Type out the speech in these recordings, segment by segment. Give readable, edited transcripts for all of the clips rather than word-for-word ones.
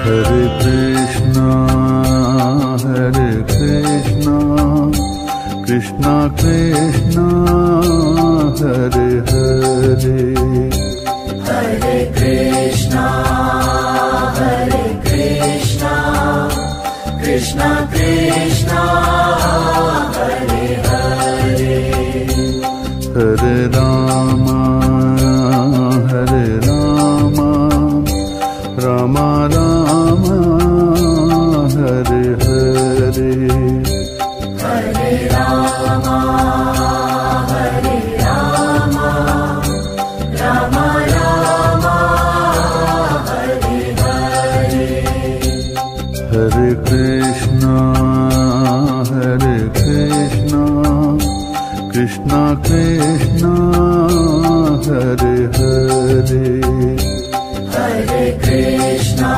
Hare Krishna, Krishna Krishna, Hare Hare, Hare Krishna, Krishna Krishna, Hare Hare, Hare Rama, Rama Rama, Hare Hare, Hare Rama, Rama Rama, Hare Hare, Hare Krishna, Krishna Krishna, Hare Hare, Hare Krishna,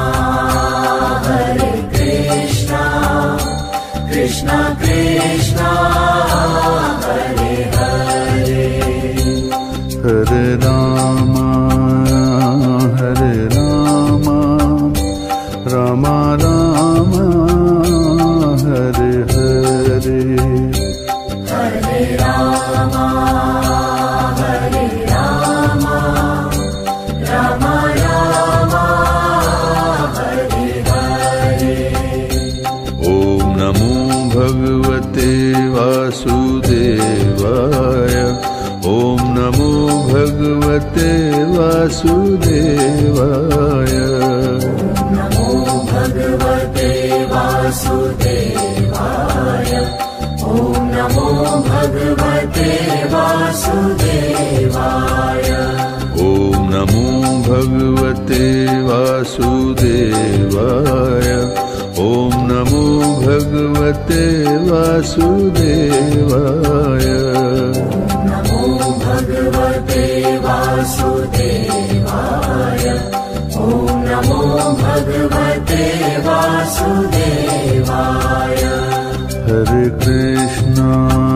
Krishna Krishna, Hare Hare, Hare Rama, Rama Rama, Hare Hare, Hare Rama, Rama Rama, Hare Hare. Om Namo Bhagavate Vasudevaya, Om Namo Bhagavate Vasudevaya, Namo Bhagavate Vasudevaya, Om Namo Bhagavate Vasudevaya, Om Namo Bhagavate Vasudevaya, Om Namo Bhagavate Vasudevaya, Namo Bhagavate Vasudevaya, Om Namo Bhagavate Vasudevaya. Hare Krishna,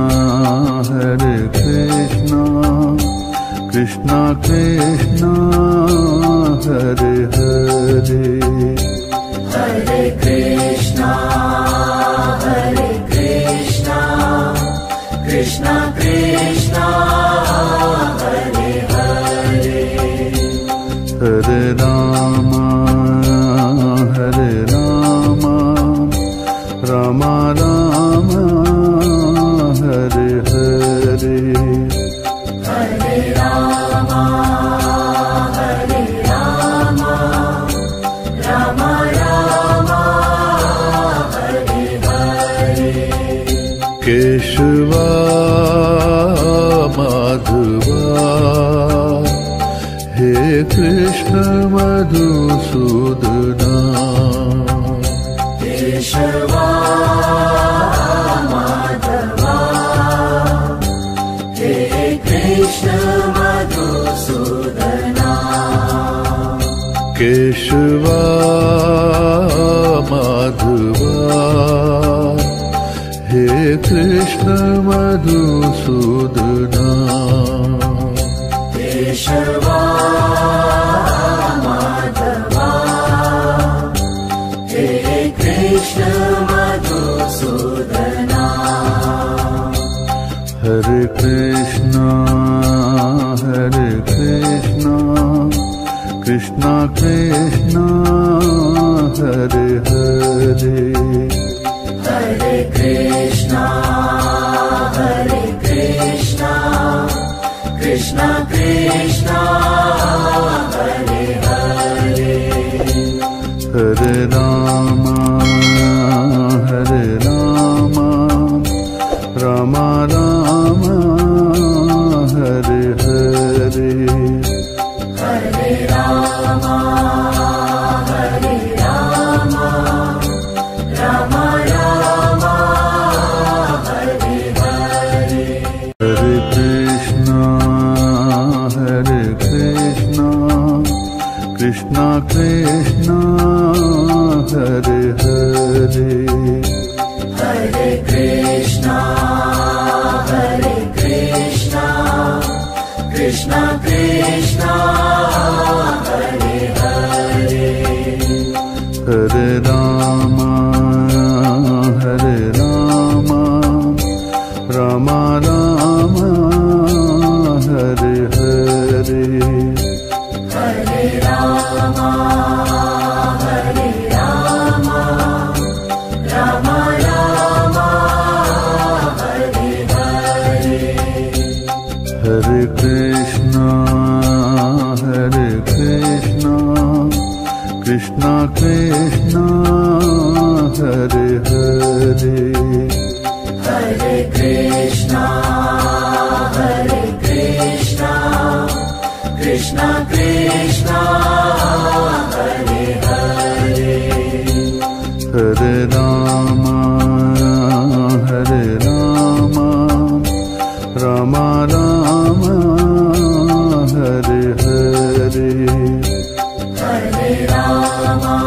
Krishna Krishna, Hare Hare, Hare Krishna, Krishna Krishna, Hare Hare, Hare Rama, Rama Rama, Hare Hare, Hare Rama, Rama Rama, Hare Hare, Keshava Madhava, He Krishna Madhusudana, Keshava Madhava, He Krishna Madhusudana, Keshava Madhava, He Krishna Madhusudana, Keshava Madhava, He Krishna Madhusudana. Hare Krishna, Krishna Krishna, Hare Hare, Hare Krishna, Krishna Krishna, Hare Hare, Hare Rama, Rama Rama, Hare Hare, Hare Rama, Rama Rama, Hare Hare, Hare Krishna, Krishna Krishna, Hare Hare, Hare Krishna, Krishna Krishna, Hare Hare, Hare Rama, Hare Rama, Rama Rama, Hare Hare. Hare Krishna, Krishna Krishna, Hare Hare. Hare Krishna, Krishna Krishna, Hare Hare. Hare Rama, Rama Rama, Hare Hare. Hare Rama,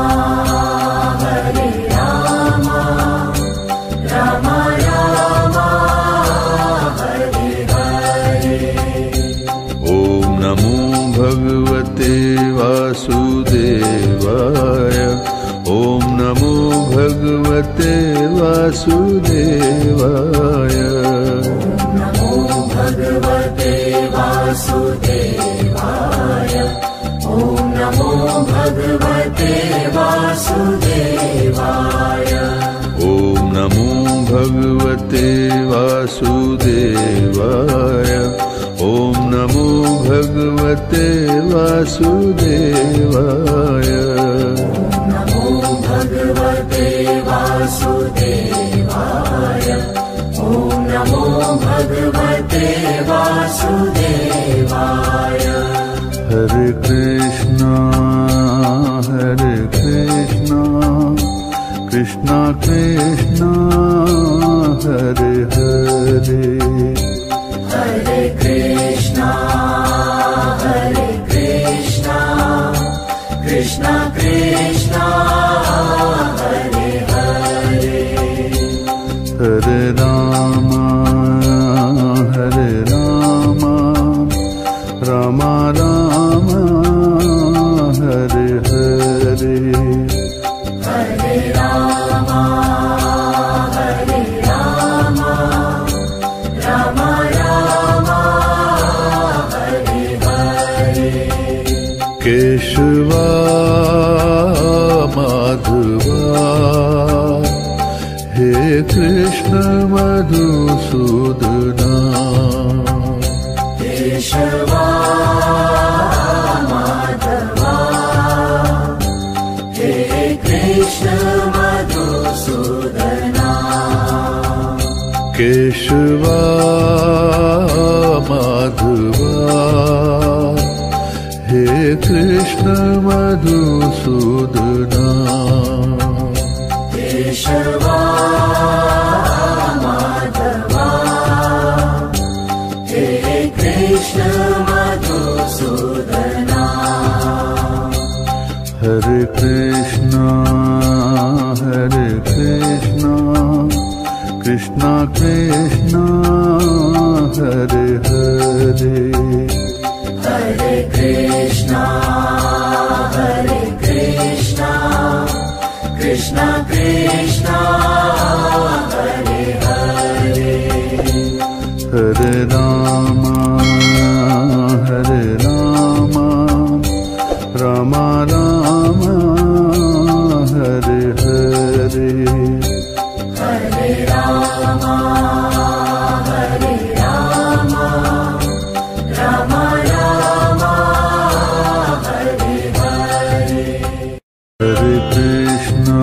Rama Rama, Hare Hare. Om Namo Bhagavate Vasudevaya. Om Namo Bhagavate Vasudevaya. Namo Bhagavate Vasudevaya. Om Namo Bhagavate Vasudevaya. Om Namo Bhagavate Vasudevaya. Om Namo Bhagavate Vasudevaya. Namo Bhagavate Vasudevaya. Om Namo Bhagavate Vasudevaya. Hare Krishna, Krishna Krishna, Hare Hare. Hare Krishna, Krishna Krishna, Hare Hare. Hare Rama, Rama Rama, Hare Hare. Hare Rama, Rama Rama, Hare Hare. Keshava Madhava, He Krishna Madhusudana. Keshava Madhava, He Krishna Madhusudana. Keshava Madhava, He Krishna Madhusudana. Keshava Madhava, He Krishna Madhusudana. Hare Krishna, Krishna Krishna, Hare Hare. Hare Krishna, Krishna Krishna, Hare Hare. Hare Rama, Rama Rama, Hare Hare. Hare Rama, Rama Rama, Hare Hare. Hare Krishna,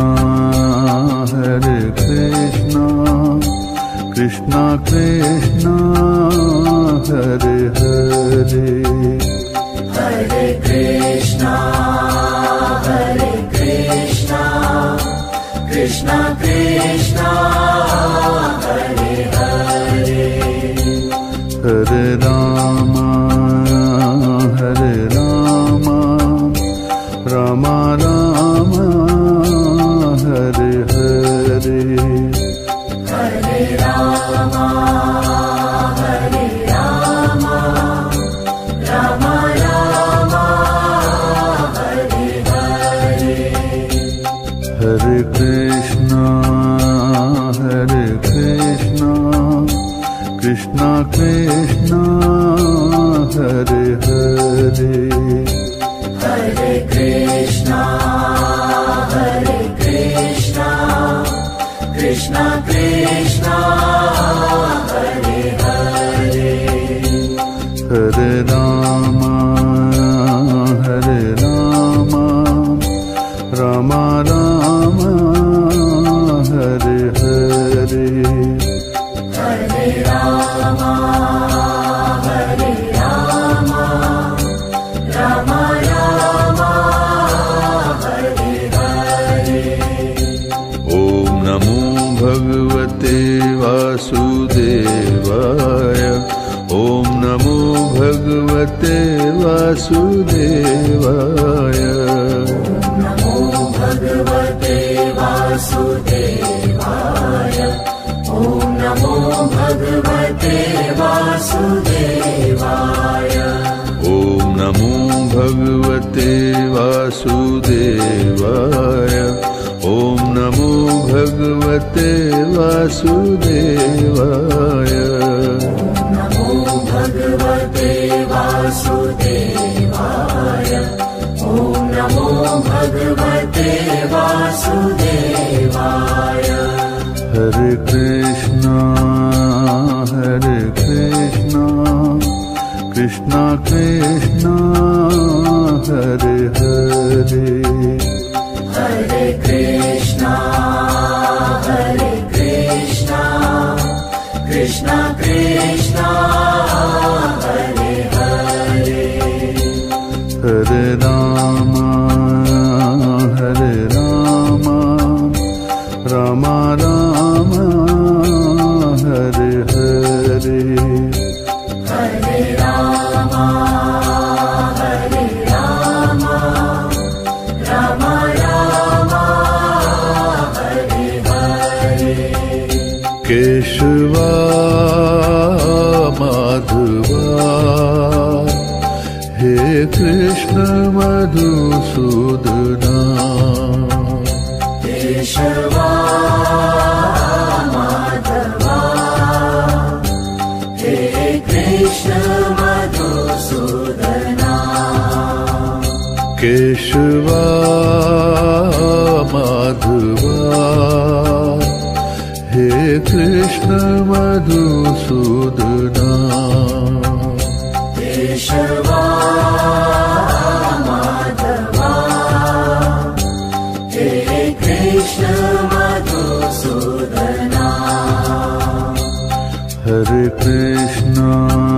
Krishna Krishna, Hare Hare. Hare Krishna, Krishna Krishna, Hare Hare. Hare Rama, Rama Rama, Hare Hare. Hare Rama, Rama Rama, Hare Hare. Hare Krishna, Krishna Krishna, Hare Hare. Hare Krishna Krishna Krishna Hare Hare Hare Rama Hare Rama Rama Rama Hare Hare Hare Rama Hare Rama Rama Rama Hare Hare Om Namo Bhagavate Vasudevaya Om Namo Bhagavate Vasudevaya Namo Bhagavate Vasudevaya Om Namo Bhagavate Vasudevaya Om Namo Bhagavate Vasudevaya Om Namo Bhagavate Vasudevaya Namo Bhagavate Vasudevaya Om Namo Bhagavate Vasudevaya Hare Krishna Krishna Krishna Hare Hare Hare Krishna Krishna Krishna Hare Hare Hare Rama Rama Rama Hare Hare Hare Rama Rama Rama Hare Hare Keshava Madhava He Krishna Madhusudana Keshava Madhava He Krishna Madhusudana Keshava Madhava He Krishna Madhusudana Keshava Madhava He Krishna Madhusudana Hare Krishna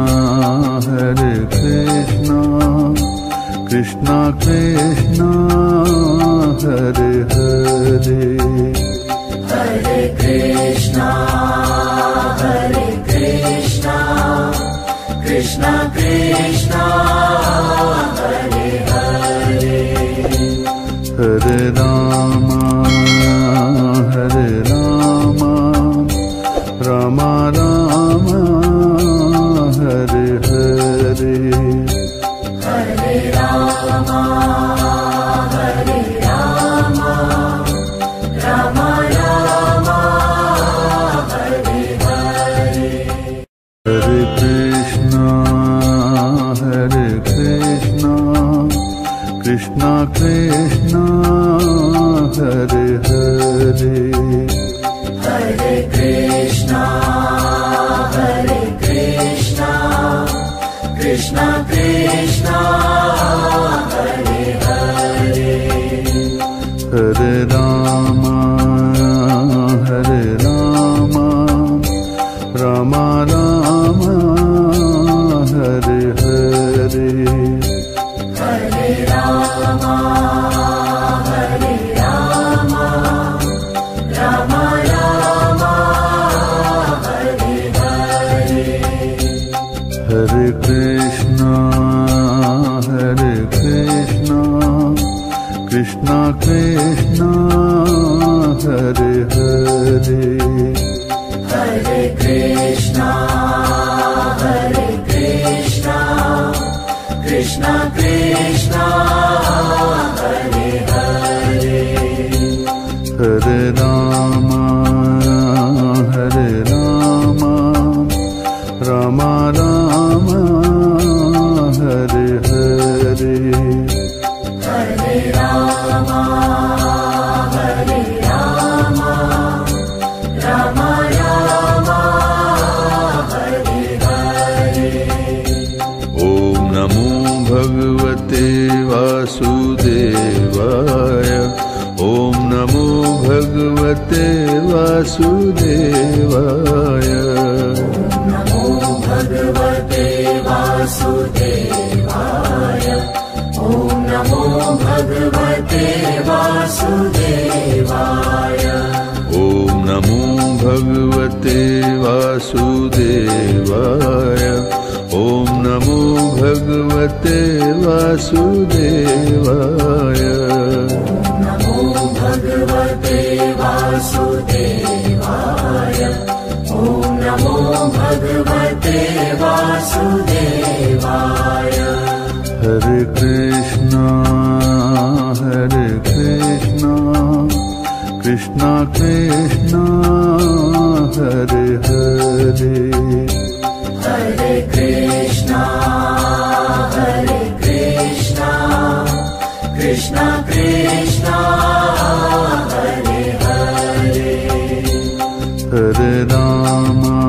Krishna Krishna Hare Hare Hare Krishna Krishna Krishna Hare Hare Hare Rama Rama Rama Hare Hare Hare Rama Rama Rama Hare Hare Hare Krishna Krishna Krishna Hare Hare Hare Krishna Krishna Krishna Hare Hare Hare Rama Rama Rama Hare Hare Hare Rama Rama Rama Hare Hare Hare Krishna Krishna Krishna Hare Hare Hare Krishna Krishna Krishna Hare Hare Hare Rama Rama Rama Hare Hare Hare Rama, Hare Rama, Rama Rama, Hare Hare. Om Namo Bhagavate Vasudevaya. Om Namo Bhagavate Vasudevaya. Namo Bhagavate Vasudevaya. Om Namo Bhagavate Vasudevaya. Om Namo Bhagavate Vasudevaya. Om Namo Bhagavate Vasudevaya. Namo Bhagavate Vasudevaya. Om Namo Bhagavate Vasudevaya. Hare Krishna, Krishna Krishna, Hare Hare. Hare Krishna, Krishna Krishna, Hare Hare. Hare Rama,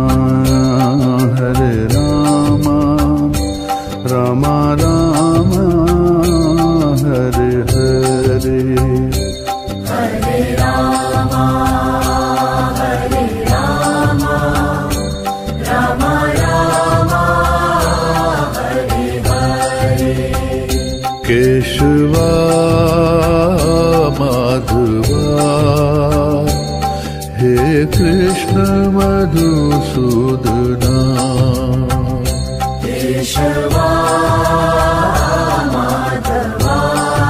Rama Rama, Hare Hare. Hare Rama, Rama Rama, Hare Hare. Keshava Madhava, He Krishna Madhusudana. Keshava Madhava,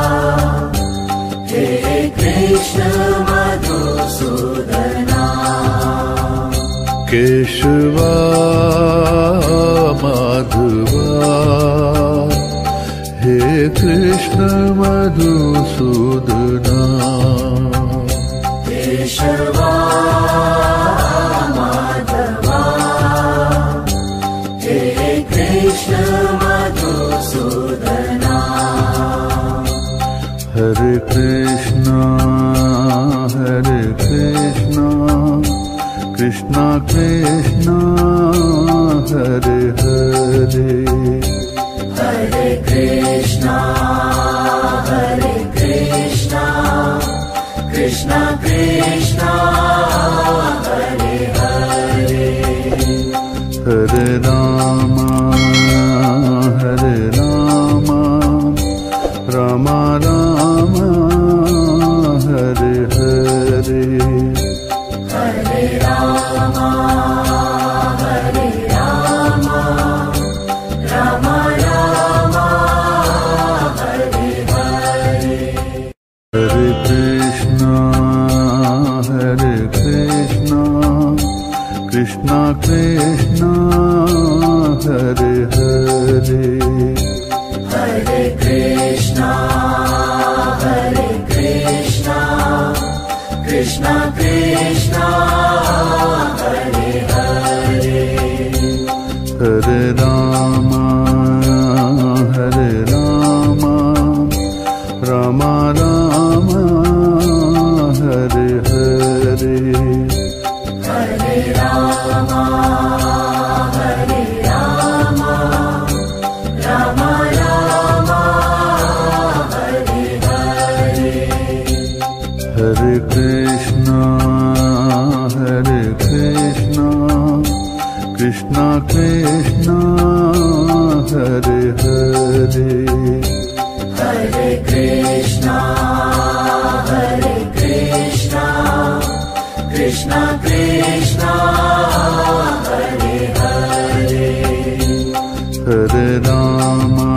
He Krishna Madhusudana. Keshava Madhava, He Krishna Madhusudana. Keshava Madhava, He Krishna Madhusudana. Hare Krishna, Krishna Krishna, Hare Hare. Hare Krishna, Krishna Krishna, Hare Hare. Hare Rama, Rama Rama, Hare Hare. Hare Rama, Rama Rama, Hare Hare. Hare Krishna, Krishna Krishna, Hare Hare. Hare Krishna, Krishna Krishna, Hare Hare. Hare Rama, Rama Rama, Hare Hare. Hare Rama, Rama Rama, Hare Hare. Hare Krishna, Krishna Krishna, Hare Hare. Hare Krishna, Krishna Krishna, Hare Hare. Hare Rama,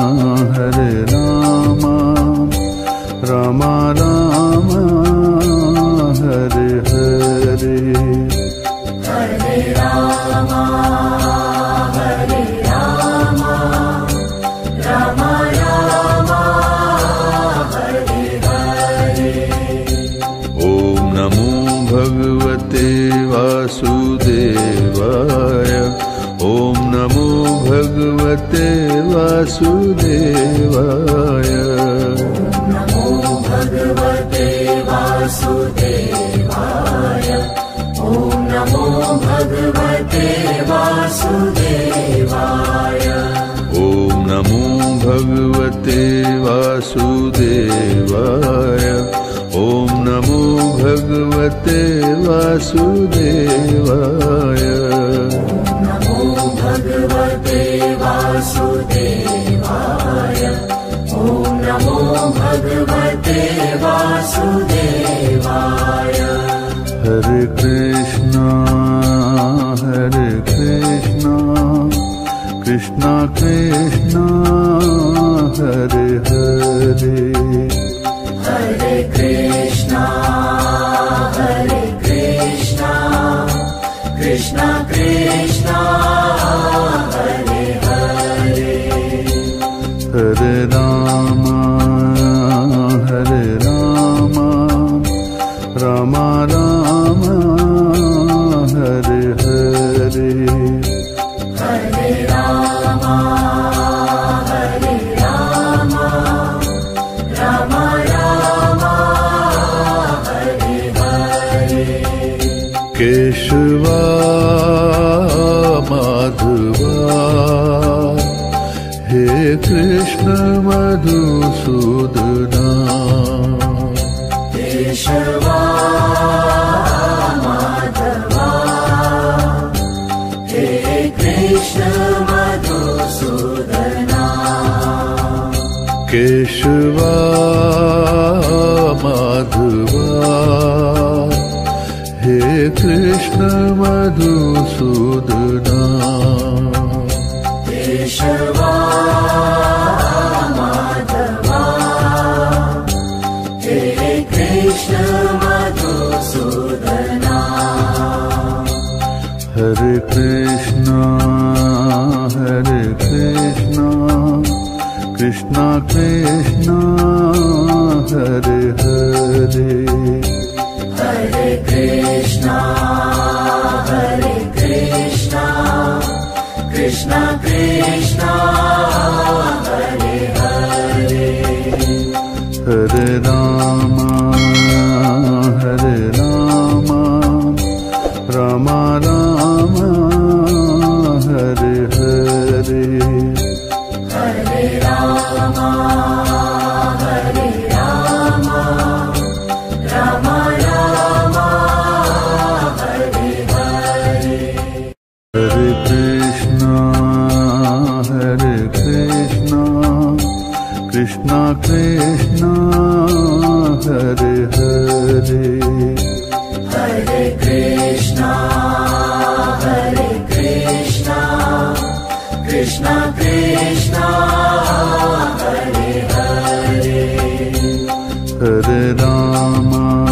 Rama Rama, वासुदेवाय। ॐ नमो भगवते वासुदेवाय। ॐ नमो भगवते वासुदेवाय। नमो भगवते वासुदेवाय। ॐ नमो भगवते वासुदेवाय। हरे कृष्णा कृष्णा कृष्णा हरे हरे। हरे कृष्णा कृष्णा कृष्णा हरे हरे। हरे राम राम राम हरे हरे। हरे राम राम राम हरे हरे। केशवा माधवा हे कृष्ण मधुसूदना। केशवा माधवा हे कृष्ण मधुसूदना। केशवा माधवा हे कृष्ण मधुसूदना। केशवा माधवा हे कृष्ण मधुसूदना। हरे कृष्णा कृष्णा कृष्णा हरे हरे। हरे कृष्णा कृष्णा कृष्णा हरे हरे। हरे राम राम राम हरे हरे। हरे राम राम राम हरे हरे। हरे कृष्णा कृष्णा कृष्णा हरे हरे। हरे कृष्णा कृष्णा कृष्णा हरे हरे। हरे राम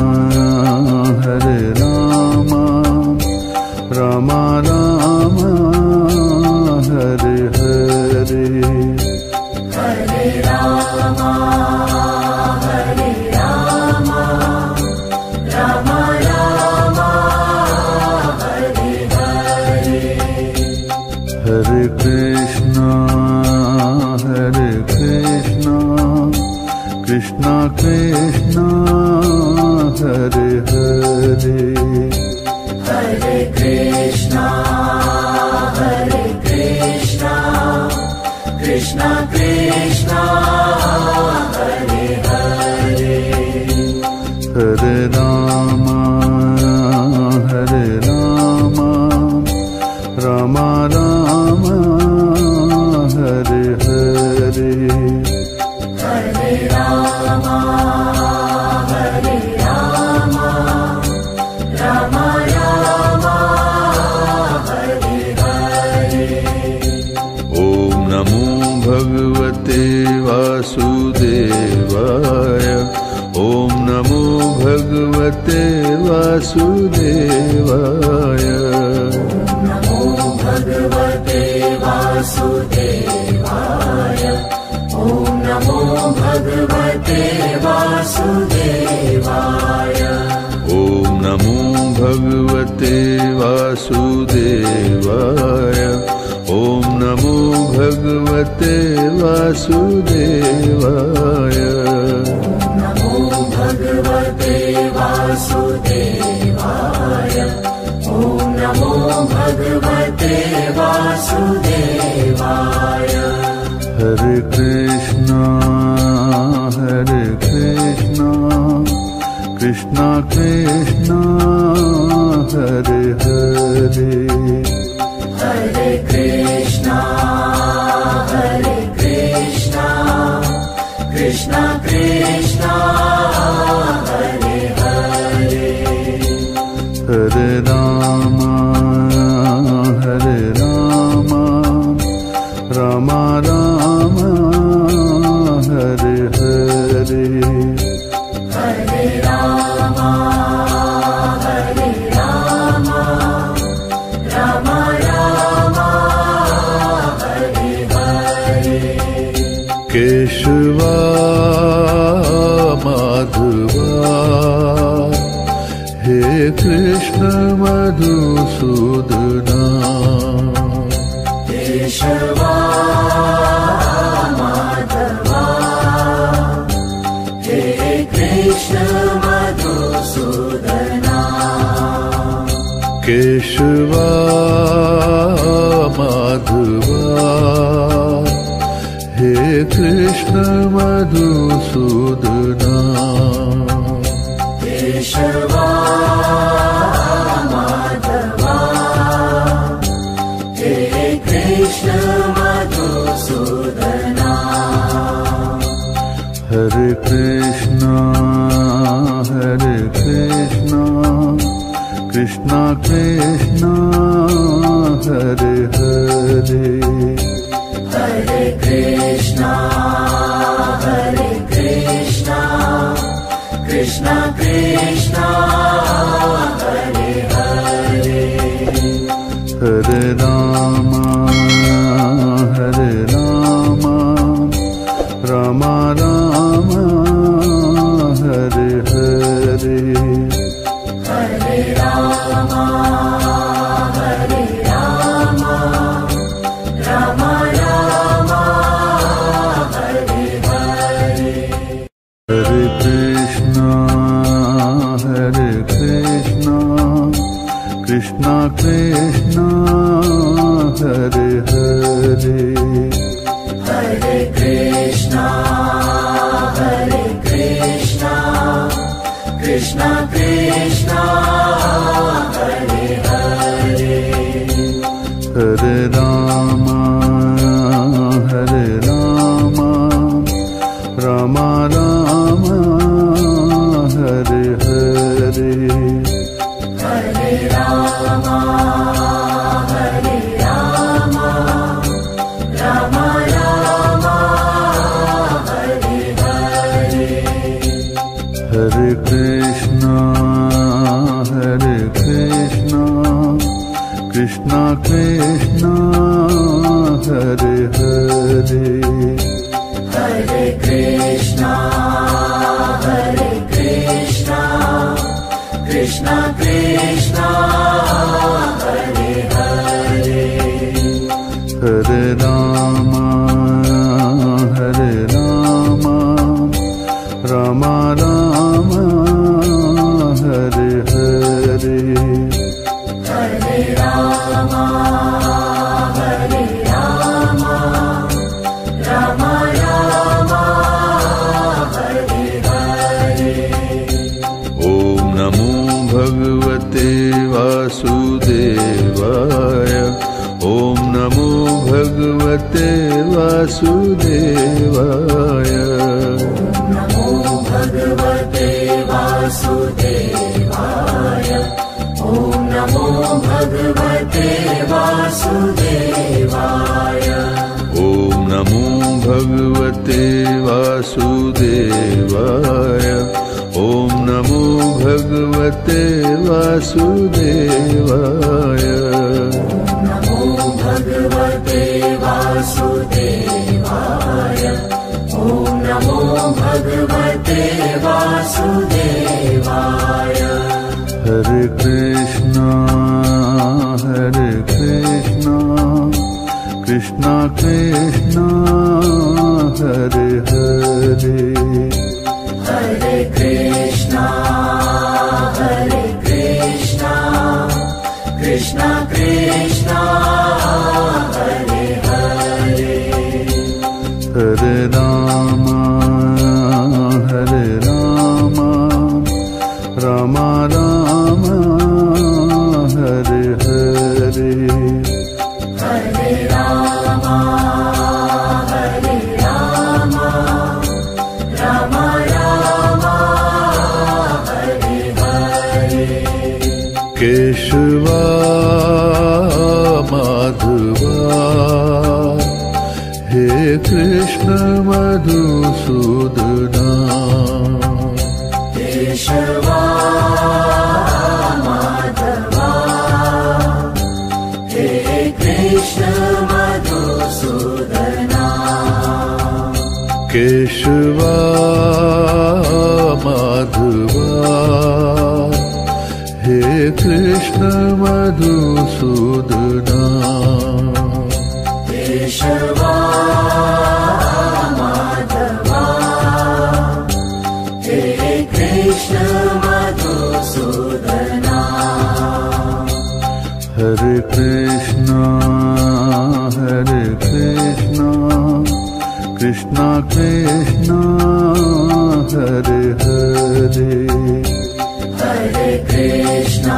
राम राम हरे हरे। हरे राम राम राम हरे हरे। हरे कृष्णा कृष्णा कृष्णा हरे हरे। हरे कृष्णा कृष्णा कृष्णा हरे हरे। हरे राम राम राम हरे हरे। हरे राम राम राम हरे हरे। ॐ नमो भगवते वासुदेवाय। ॐ नमो भगवते वासुदेवाय। नमो भगवते वासुदेवाय। ॐ नमो भगवते वासुदेवाय। ॐ नमो भगवते वासुदेवाय। ॐ नमो भगवते वासुदेवाय। नमो भगवते वासुदेवाय। ॐ नमो भगवते वासुदेवाय। Krishna Krishna Krishna Hare Hare Hare Krishna Krishna Krishna Hare Hare Hare Rama Rama Rama Hare Hare Hare Rama Rama Rama Hare Hare Keshava Madhava He Krishna Madhusudana Keshava Madhava He Krishna Madhusudana Keshava Madhava He Krishna Madhusudana Keshava Madhava He Krishna Madhusudana Hare Krishna Krishna Krishna Hare Hare Hare Krishna Krishna Krishna Hare Hare Hare Rama Rama Rama Hare Hare Hare Rama Rama Rama Hare Hare Hare Krishna Krishna Krishna Hare Hare Hare Krishna Krishna Krishna Hare Hare Hare Rama Rama Rama Hare Hare Hare Rama Rama Rama Hare Hare Hare Krishna Krishna Krishna Hare Hare Hare Krishna Krishna Krishna Hare Hare Hare Rama Rama Rama Hare Hare Hare Rama Rama Rama Hare Hare Om Namo Bhagavate Vasudevaya Om Namo Bhagavate Vasudevaya Namo Bhagavate Vasudevaya Om Namo Bhagavate Vasudevaya Om Namo Bhagavate Vasudevaya Om Namo Bhagavate Vasudevaya Namo Bhagavate Vasudevaya Om Namo Bhagavate Vasudevaya Hare Krishna Krishna Krishna Hare Hare Hare Krishna Krishna Krishna Hare Hare Hare Rama Krishna Madhusudana हरे कृष्णा कृष्णा कृष्णा हरे हरे हरे कृष्णा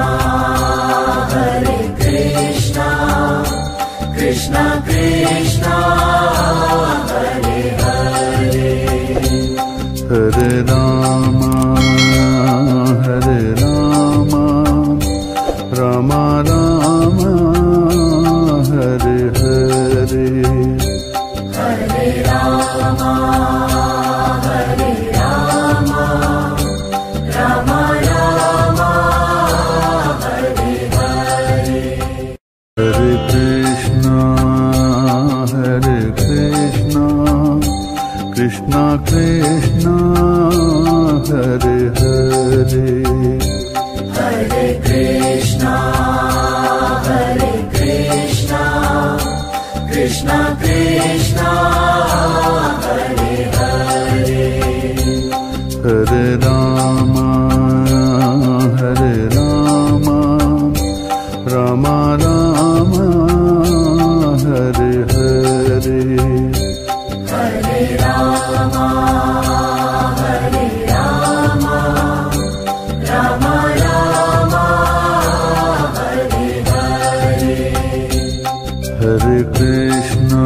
कृष्णा कृष्णा हरे हरे हरे राम राम राम हरे हरे हरे राम राम राम हरे हरे हरे कृष्णा कृष्णा कृष्णा हरे हरे हरे कृष्णा कृष्णा कृष्णा हरे हरे हरे राम राम राम हरे हरे हरे राम राम राम हरे हरे हरे कृष्णा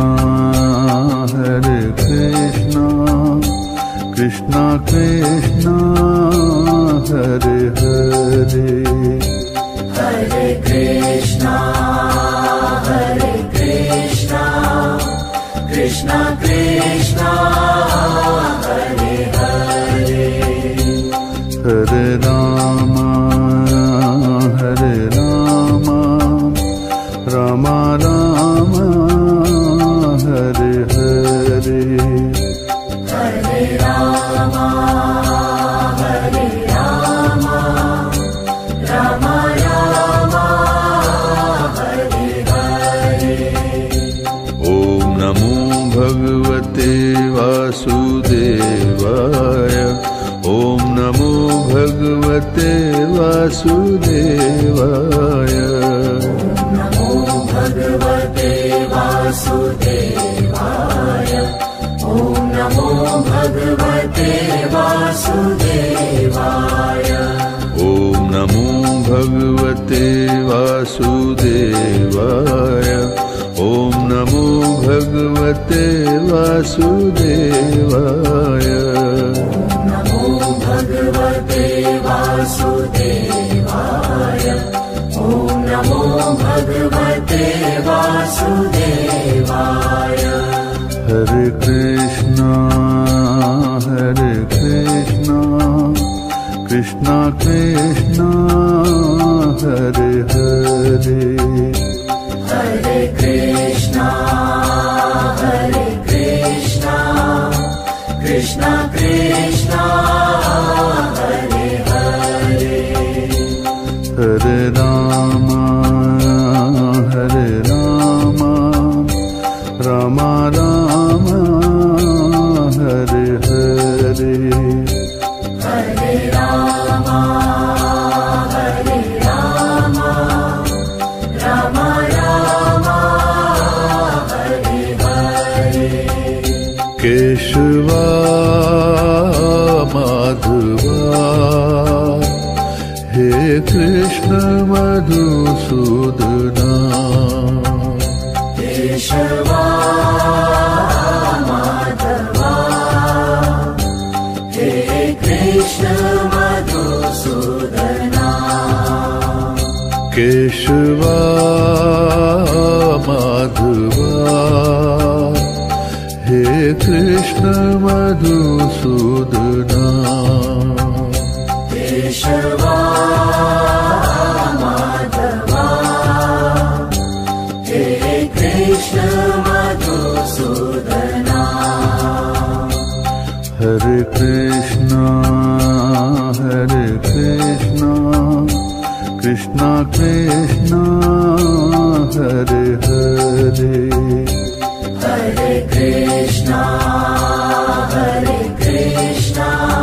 कृष्णा कृष्णा हरे हरे हरे कृष्णा कृष्णा कृष्णा हरे हरे हरे राम राम राम हरे हरे हरे राम राम राम हरे हरे ॐ नमो भगवते वासुदेवाय ॐ नमो भगवते वासुदेवाय नमो भगवते वासुदेवाय ॐ नमो भगवते वासुदेवाय ॐ नमो भगवते वासुदेवाय ॐ नमो भगवते वासुदेवाय नमो भगवते वासुदेवाय ॐ नमो भगवते वासुदेवाय हरे कृष्णा कृष्णा कृष्णा हरे हरे हरे कृष्णा कृष्णा कृष्णा हरे हरे हरे राम राम राम हरे हरे हरे राम राम राम हरे हरे केशवा माधवा हे कृष्ण मधुसूदना केशवा माधवा हे कृष्ण मधुसूदना केशवा माधवा हे कृष्ण मधुसूदना केशवा माधवा हे कृष्ण मधुसूदना हरे Krishna Krishna Krishna Hare Hare Hare Krishna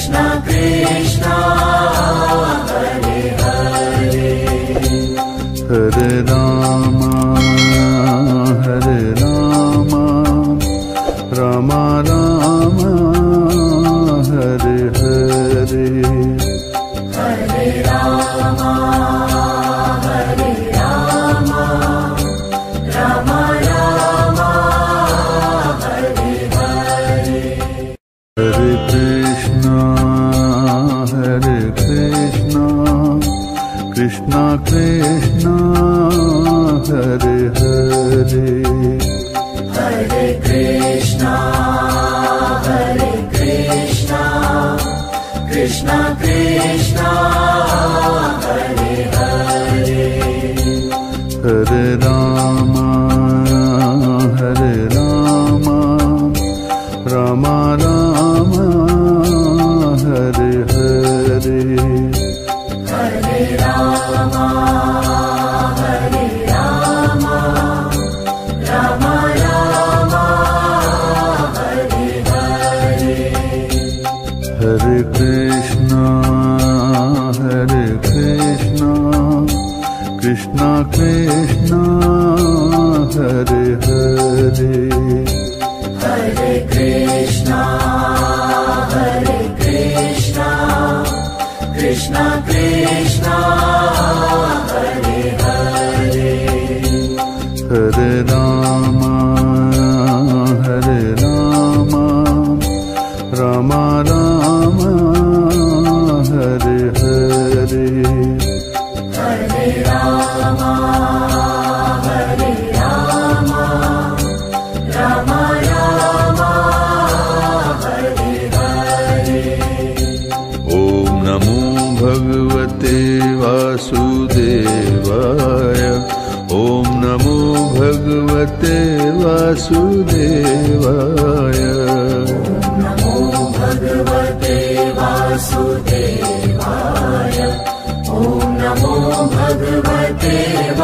Krishna Krishna Hare Hare Hare Rama Hare Rama Rama Rama Hare Hare Hare Rama Hare Rama Rama Rama Hare Hare Hare Krishna Krishna Krishna Hare Hare Hare Krishna Krishna Krishna Hare Hare Hare Rama Rama Rama Hare Hare Hare Rama Rama Rama Hare Hare Hare Krishna Krishna Krishna Hare Hare Hare Krishna Krishna Krishna Hare Hare Hare Rama Rama Rama Hare Hare Hare Rama Rama Rama Hare Hare Om Namo Bhagavate Vasudevaya Om Namo Bhagavate Vasudevaya Namo Bhagavate Vasudevaya Om Namo Bhagavate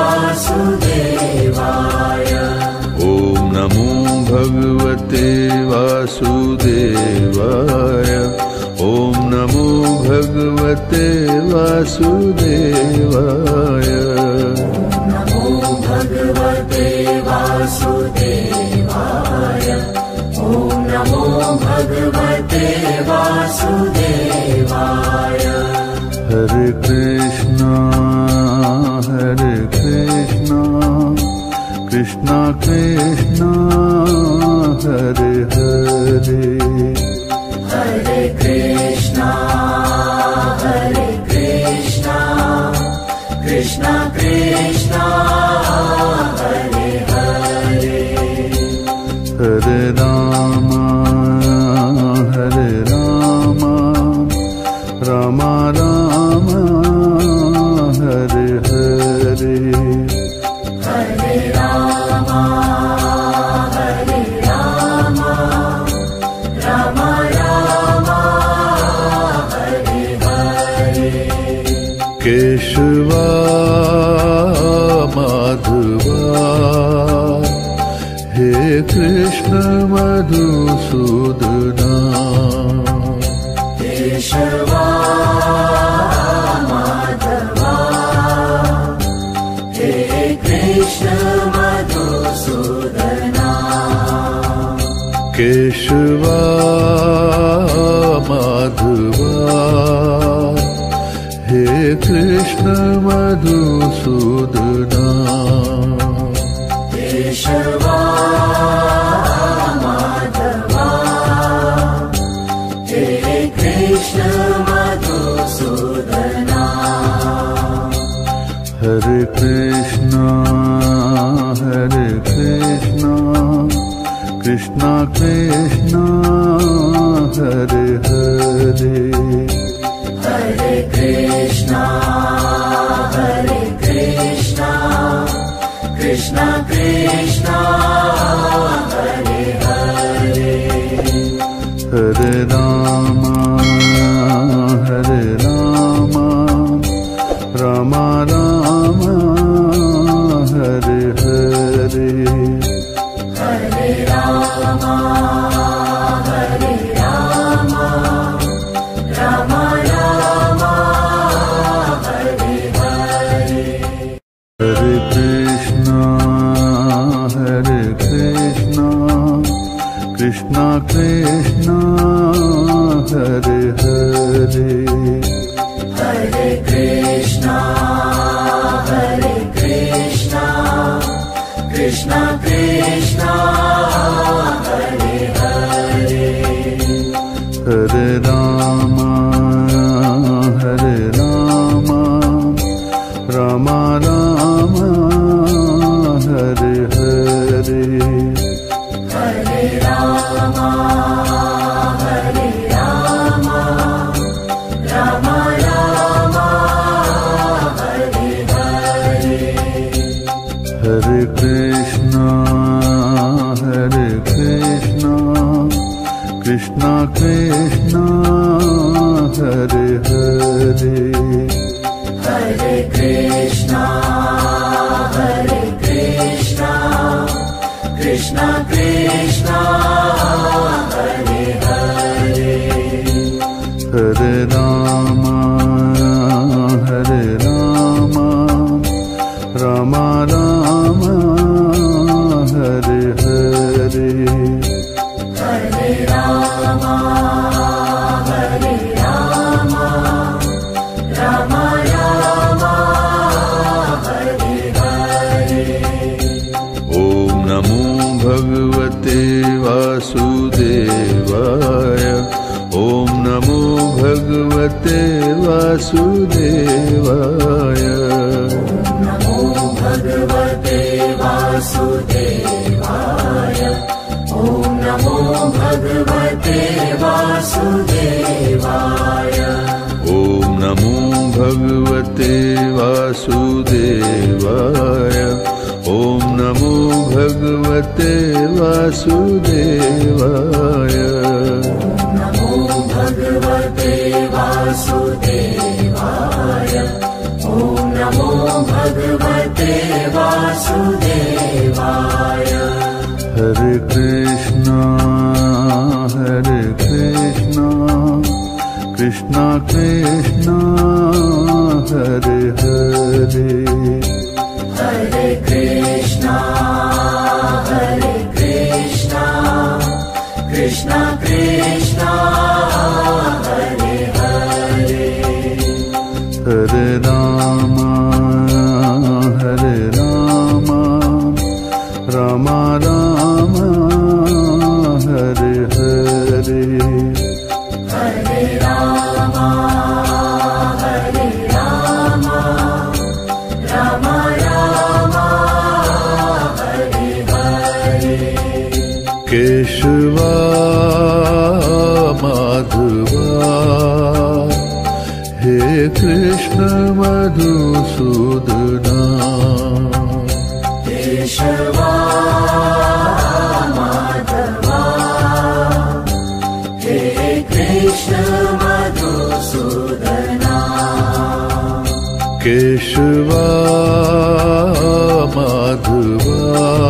Vasudevaya Om Namo Bhagavate Vasudevaya Om Namo Bhagavate Vasudevaya Namo Bhagavate Vasudevaya Om Namo Bhagavate Vasudevaya Hare Krishna Krishna Krishna Hare Hare Hare Krishna Krishna Krishna Hare Hare Hare Rama Rama Rama Hare Hare Hare Rama Rama Rama Hare Hare Keshava Madhava He Krishna Madhusudana Keshava Madhava He Krishna Madhusudana Keshava Madhava He Krishna Madhusudana Keshava Madhava He Krishna Madhusudana Hare Krishna Krishna Krishna Hare Hare Hare Krishna Krishna Krishna Hare Hare Hare Rama Rama Rama Hare Hare Hare Rama Hare Hare Krishna, Krishna Krishna, Hare Hare, Hare Rama Ram Ram Hare Hare Hare Rama, Rama Rama, Hare Hare, Hare Krishna Krishna Krishna Hare Hare Hare Krishna, Krishna Krishna, Hare Hare, Hare Rama Ram Ram Hare Hare Hare Rama, Rama Rama, Hare Hare, ओम नमो भगवते वासुदेवाय ओम नमो भगवते वासुदेवाय Namo Bhagavate Vasudevaya, Om Namo Bhagavate Vasudevaya, ओम नमो भगवते वासुदेवाय ओम नमो भगवते वासुदेवाय Namo Bhagavate Vasudevaya, Om Namo Bhagavate Vasudevaya, Hare Krishna Krishna Krishna Hare Hare Hare Krishna, Krishna Krishna, Hare Hare, Hare Rama Ram Ram Hare Hare Hare Rama, Rama Rama, Hare Hare, Keshwa Madhava hey Krishna Madhusudana Keshava Madhava, He Krishna Madhusudana, Keshwa Madhava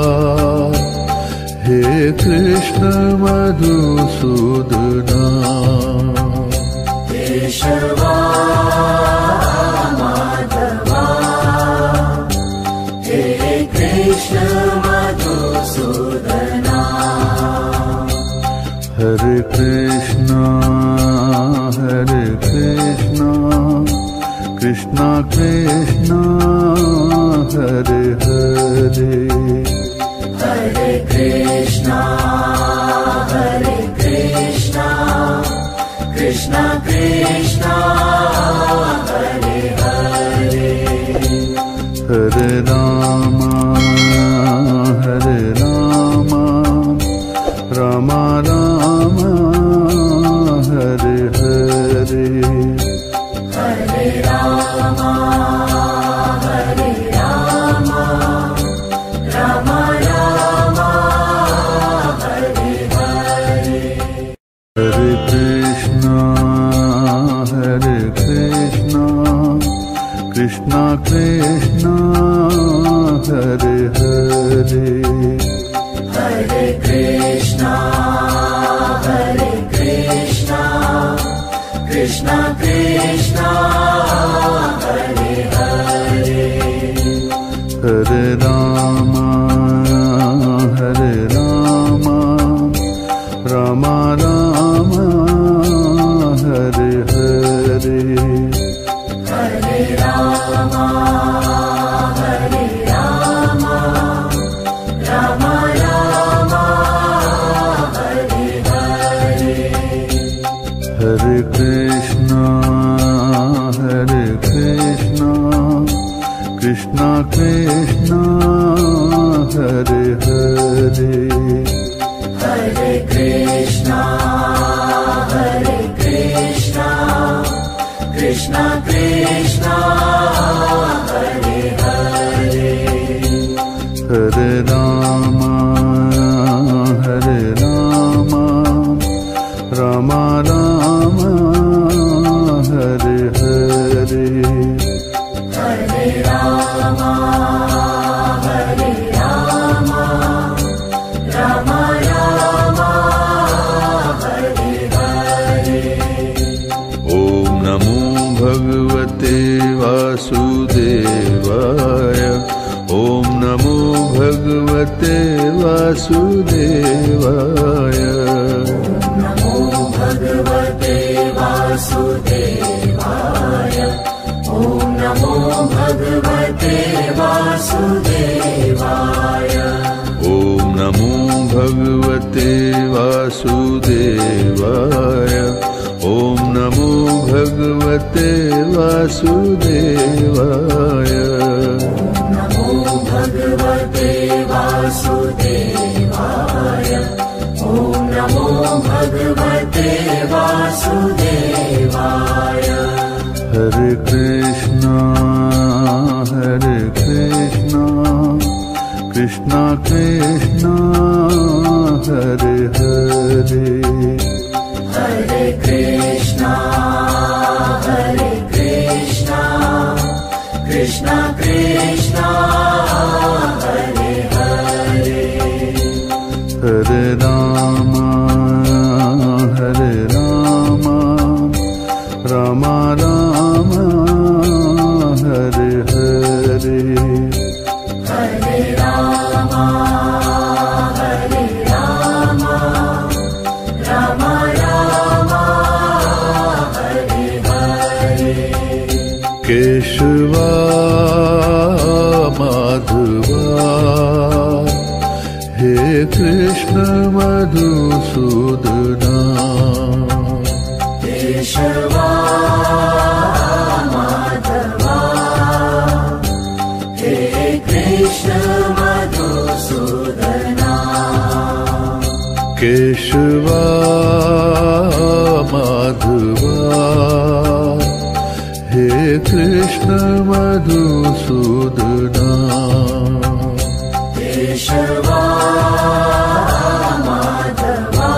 hey Krishna Madhusudana Keshava Madhava, He Krishna Madhusudana, Hare Krishna Krishna Krishna Hare Hare Hare Krishna, Krishna Krishna, Hare Hare, Hare Rama Ram Ram Hare Hare Hare Rama, Rama Rama, Hare Hare, Hare Krishna Krishna Krishna Hare Hare Hare Krishna, Krishna Krishna, Hare Hare, हरे रामा राम राम हरे हरे हरे रामा हरे रामा रामा रामा हरे हरे हरे कृष्णा कृष्णा कृष्णा हरे हरे हरे कृष्णा कृष्णा कृष्णा हरे हरे हरे रामा रामा रामा हरे हरे हरे रामा रामा रामा हरे हरे ओम नमो भगवते वासुदेवाय ओम नमो भगवते वासुदेवाय नमो भगवते वासुदेवाय ओम नमो भगवते वासुदेवाय ओम नमो भगवते वासुदेवाय ओम नमो भगवते वासुदेवाय नमो भगवते वासुदेवाय ओम नमो भगवते वासुदेवाय हरे कृष्णा कृष्णा कृष्णा हरे हरे हरे कृष्णा कृष्णा कृष्णा हरे हरे हरे रामा रामा रामा हरे हरे हरे रामा रामा रामा हरे हरे केशवा माधवा हे कृष्ण मधुसूदना केशवा माधवा हे कृष्ण मधुसूदना केशवा माधवा हे कृष्ण मधुसूदना केशवा माधवा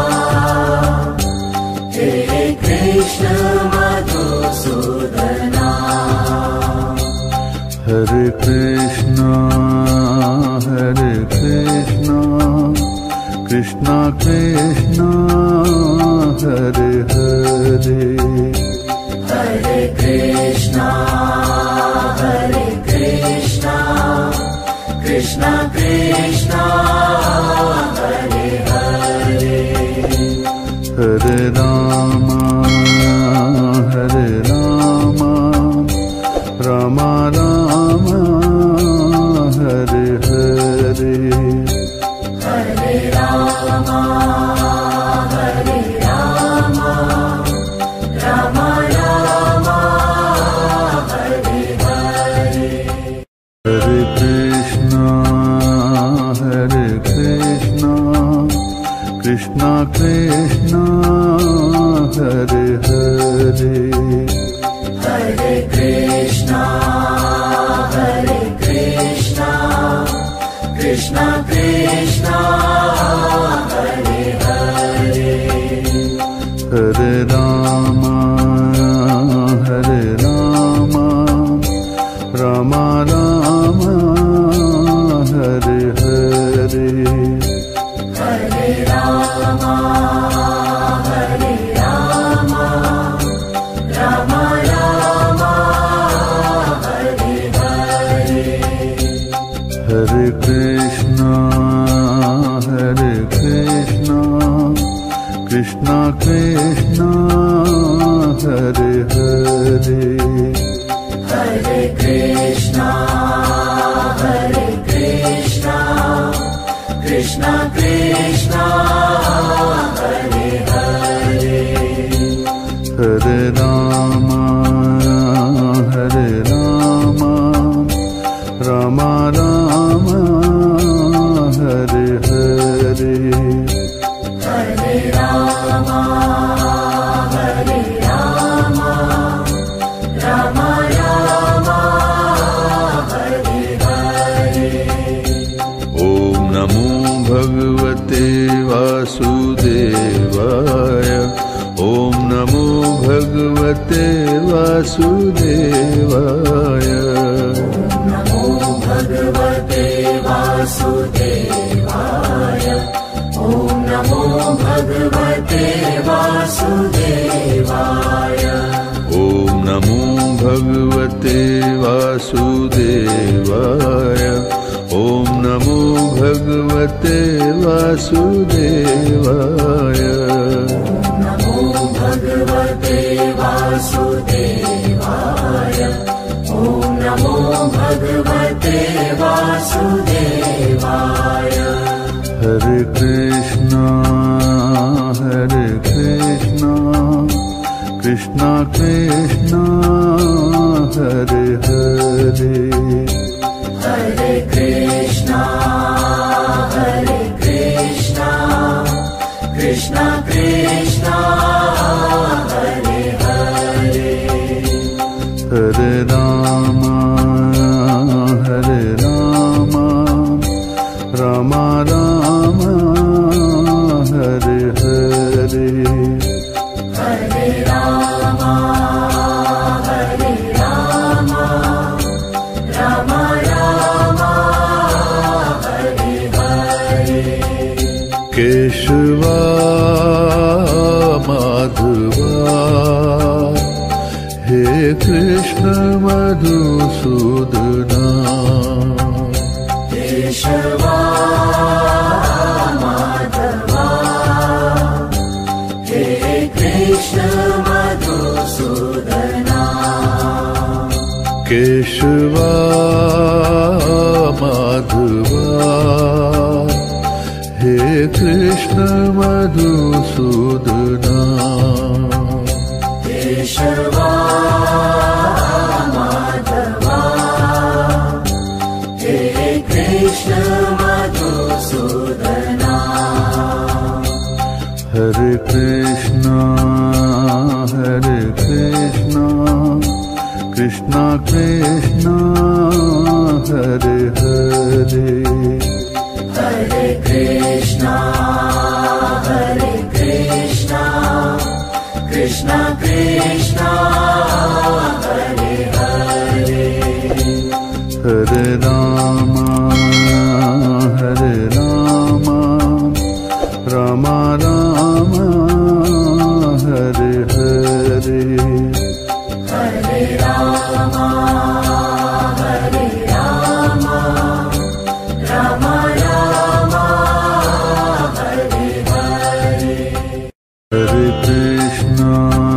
हे कृष्ण मधुसूदना हरे Krishna Krishna Krishna Hare Hare Hare Krishna Krishna Krishna Hare Hare Hare Rama Rama Rama Hare Hare Hare Rama Rama Rama Hare Hare Hare Krishna Krishna Krishna Hare Hare Hare Krishna Krishna Krishna Hare Hare Hare Rama Rama Rama Hare Hare Hare Rama Rama Rama Hare Hare Hare Krishna Hare Hare Hare Krishna, Krishna Krishna, Hare Hare, हरे Ram Ram Ram Hare Hare Hare Rama, Rama Rama, Hare Hare. ओम नमो भगवते वासुदेवाय ओम नमो भगवते वासुदेवाय Namo Bhagavate Vasudevaya. Om Namo Bhagavate Vasudevaya. ओम नमो भगवते वासुदेवाय ओम नमो भगवते वासुदेवाय Namo Bhagavate Vasudevaya. Om Namo Bhagavate Vasudevaya. Hare Krishna Krishna Krishna Hare Hare Hare Krishna, Krishna Krishna, Hare Hare. Hare Ram Ram Ram Hare Hare Hare Rama, Rama Rama, Hare Hare. Keshwa Madhava hey Krishna Madhusudana Keshava, Madhava, He Krishna Madhusudana. Keshwa Madhava hey Krishna Madhusudana Keshava, Madhava, He Krishna Madhusudana. Hare Krishna Krishna Krishna Hare Hare Hare Krishna, Krishna Krishna, Hare Hare. Hare Ram Ram Ram Hare Hare Hare Rama, Rama Rama, Hare Hare. Hare Krishna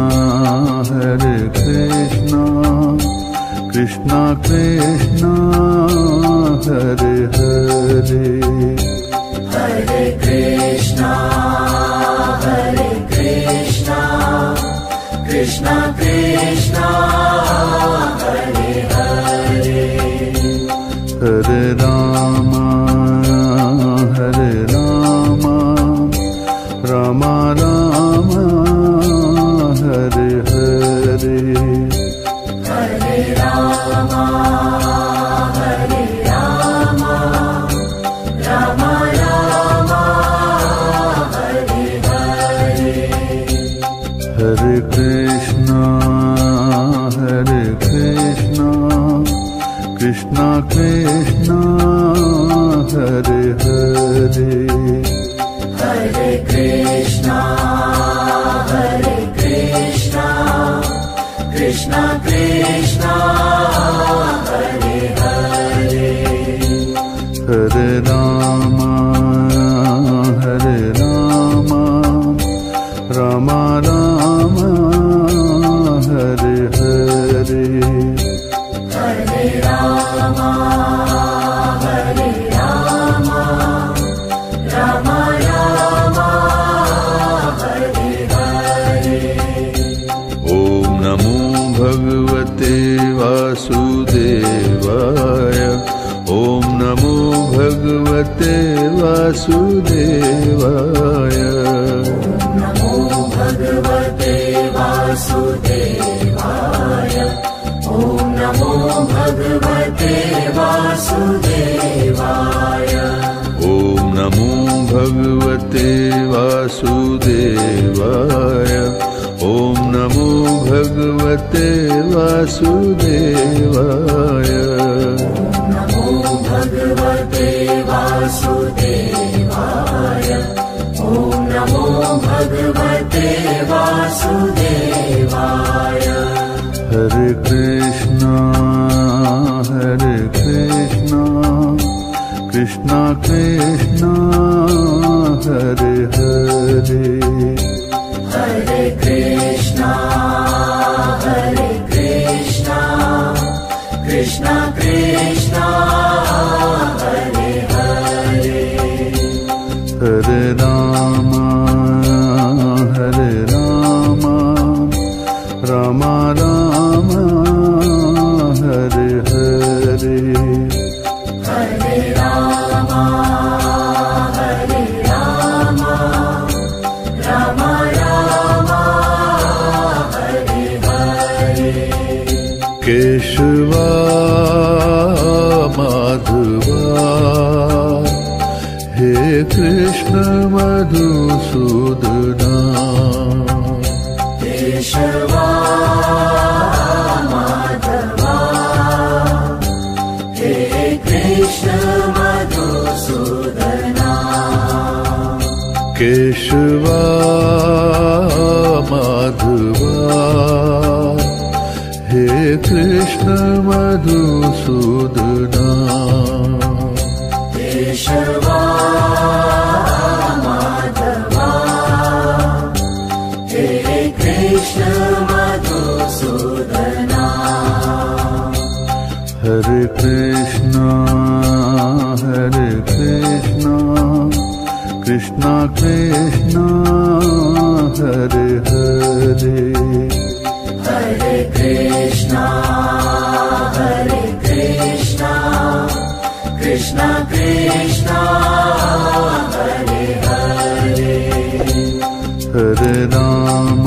Krishna Krishna Hare Hare Hare Krishna, Krishna Krishna, Hare Hare. Hare Ram Ram Ram Hare Hare Hare Rama, Rama Rama, Hare Hare. Hare Krishna Krishna Krishna Hare Hare Hare Krishna, Krishna Krishna, Hare Hare. हरे राम राम राम भगवते वासुदेवाय। ॐ नमो भगवते वासुदेवाय। नमो भगवते वासुदेवाय। ॐ नमो भगवते वासुदेवाय। ॐ नमो भगवते वासुदेवाय। ॐ नमो भगवते वासुदेवाय। नमो भगवते वासुदेवाय। ॐ नमो भगवते वासुदेवाय। हरे कृष्णा कृष्णा कृष्णा हरे हरे। हरे कृष्णा कृष्णा कृष्णा हरे हरे। हरे राम राम राम हरे हरे। हरे राम राम राम हरे हरे। केशवा माधवा हे कृष्ण मधुसूदना। केशवा माधवा हे कृष्ण मधुसूदना। केशवा माधवा हे कृष्ण मधुसूदना। केशवा माधवा हे कृष्ण मधुसूदना। हरे कृष्णा कृष्णा कृष्णा हरे हरे। हरे कृष्णा कृष्णा कृष्णा हरे हरे। हरे राम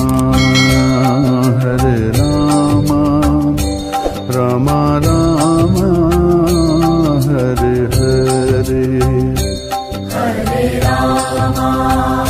राम राम हरे हरे। हरे राम